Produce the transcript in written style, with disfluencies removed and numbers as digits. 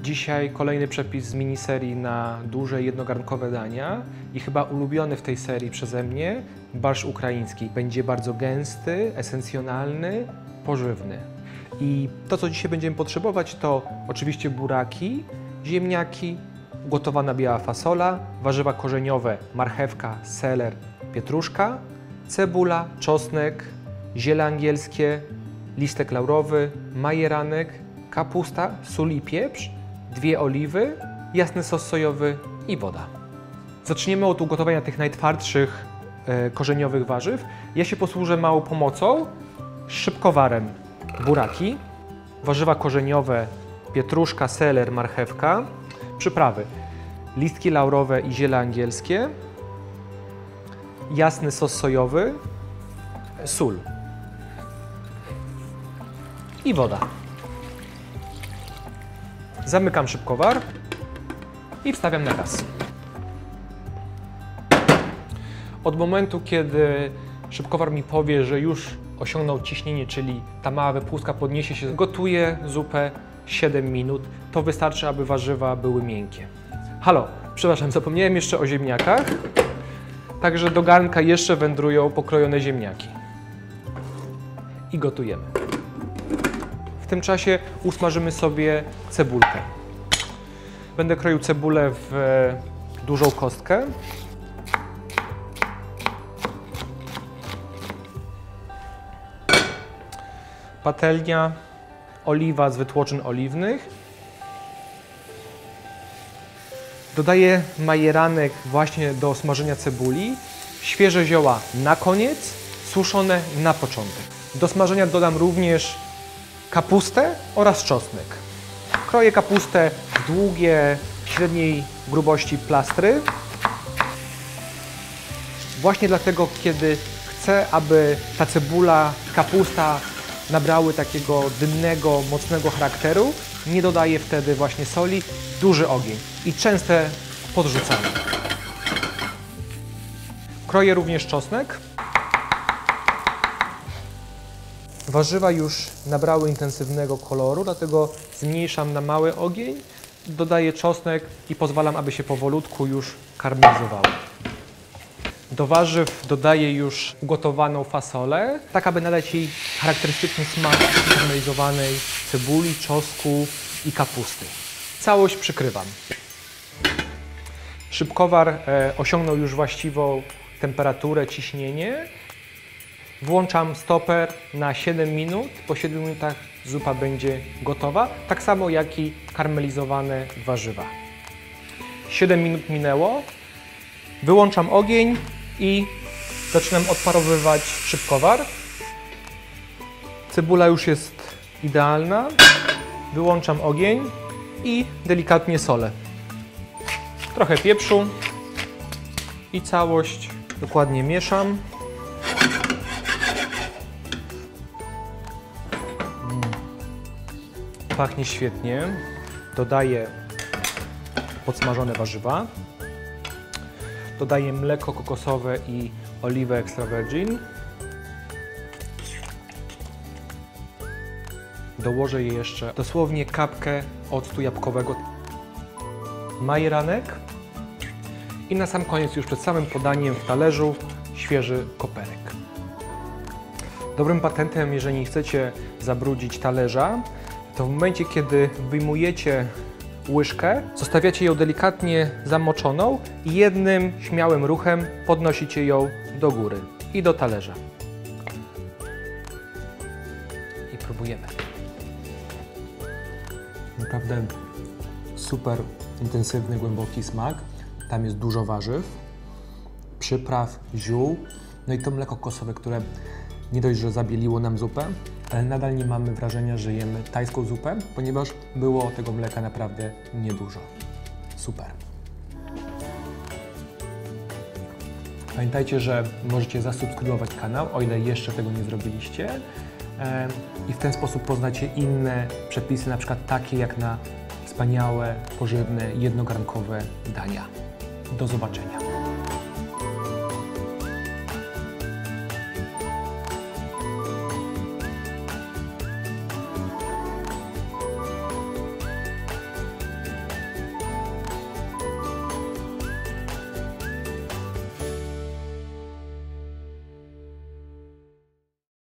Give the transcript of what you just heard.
Dzisiaj kolejny przepis z miniserii na duże jednogarnkowe dania i chyba ulubiony w tej serii przeze mnie barszcz ukraiński. Będzie bardzo gęsty, esencjonalny, pożywny. I to, co dzisiaj będziemy potrzebować, to oczywiście buraki, ziemniaki, gotowana biała fasola, warzywa korzeniowe, marchewka, seler, pietruszka, cebula, czosnek, ziele angielskie, listek laurowy, majeranek, kapusta, sól i pieprz, 2 oliwy, jasny sos sojowy i woda. Zaczniemy od ugotowania tych najtwardszych korzeniowych warzyw. Ja się posłużę małą pomocą, szybkowarem buraki, warzywa korzeniowe, pietruszka, seler, marchewka, przyprawy, listki laurowe i ziele angielskie, jasny sos sojowy, sól i woda. Zamykam szybkowar i wstawiam na gaz. Od momentu, kiedy szybkowar mi powie, że już osiągnął ciśnienie, czyli ta mała wypustka podniesie się, gotuję zupę 7 minut. To wystarczy, aby warzywa były miękkie. Halo, przepraszam, zapomniałem jeszcze o ziemniakach. Także do garnka jeszcze wędrują pokrojone ziemniaki. I gotujemy. W tym czasie usmażymy sobie cebulkę. Będę kroił cebulę w dużą kostkę. Patelnia, oliwa z wytłoczyn oliwnych. Dodaję majeranek właśnie do smażenia cebuli. Świeże zioła na koniec, suszone na początek. Do smażenia dodam również kapustę oraz czosnek. Kroję kapustę w długie, średniej grubości plastry. Właśnie dlatego, kiedy chcę, aby ta cebula, kapusta nabrały takiego dymnego, mocnego charakteru, nie dodaję wtedy właśnie soli, duży ogień i częste podrzucanie. Kroję również czosnek. Warzywa już nabrały intensywnego koloru, dlatego zmniejszam na mały ogień, dodaję czosnek i pozwalam, aby się powolutku już karmelizowały. Do warzyw dodaję już ugotowaną fasolę, tak aby nadać jej charakterystyczny smak karmelizowanej cebuli, czosnku i kapusty. Całość przykrywam. Szybkowar osiągnął już właściwą temperaturę, ciśnienie. Włączam stoper na 7 minut. Po 7 minutach zupa będzie gotowa, tak samo jak i karmelizowane warzywa. 7 minut minęło. Wyłączam ogień i zaczynam odparowywać szybkowar. Cebula już jest idealna. Wyłączam ogień i delikatnie solę. Trochę pieprzu i całość dokładnie mieszam. Pachnie świetnie. Dodaję podsmażone warzywa. Dodaję mleko kokosowe i oliwę extra virgin. Dołożę je jeszcze dosłownie kapkę octu jabłkowego, majeranek i na sam koniec, już przed samym podaniem w talerzu, świeży koperek. Dobrym patentem, jeżeli nie chcecie zabrudzić talerza, to w momencie, kiedy wyjmujecie łyżkę, zostawiacie ją delikatnie zamoczoną i jednym śmiałym ruchem podnosicie ją do góry i do talerza. I próbujemy. Naprawdę super intensywny, głęboki smak. Tam jest dużo warzyw, przypraw, ziół, no i to mleko kokosowe, które nie dość, że zabieliło nam zupę, ale nadal nie mamy wrażenia, że jemy tajską zupę, ponieważ było tego mleka naprawdę niedużo. Super. Pamiętajcie, że możecie zasubskrybować kanał, o ile jeszcze tego nie zrobiliście, i w ten sposób poznacie inne przepisy, na przykład takie jak na wspaniałe, pożywne, jednogarnkowe dania. Do zobaczenia.